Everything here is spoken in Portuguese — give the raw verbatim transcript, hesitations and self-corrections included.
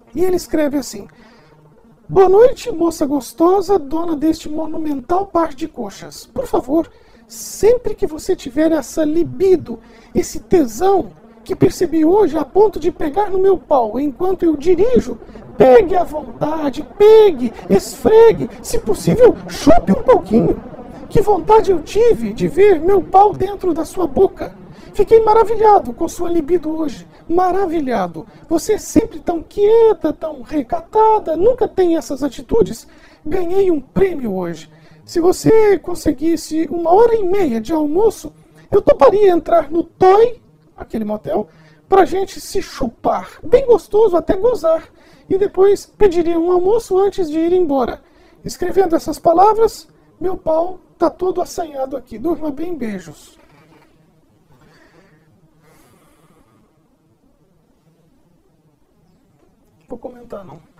E ele escreve assim: boa noite, moça gostosa, dona deste monumental par de coxas. Por favor, sempre que você tiver essa libido, esse tesão que percebi hoje a ponto de pegar no meu pau enquanto eu dirijo, pegue à vontade, pegue, esfregue, se possível, chupe um pouquinho. Que vontade eu tive de ver meu pau dentro da sua boca. Fiquei maravilhado com sua libido hoje. Maravilhado. Você é sempre tão quieta, tão recatada, nunca tem essas atitudes. Ganhei um prêmio hoje. Se você conseguisse uma hora e meia de almoço, eu toparia entrar no Toy, aquele motel, pra gente se chupar. Bem gostoso, até gozar. E depois pediria um almoço antes de ir embora. Escrevendo essas palavras, meu pau tá todo assanhado aqui. Durma bem, beijos. Vou comentar não.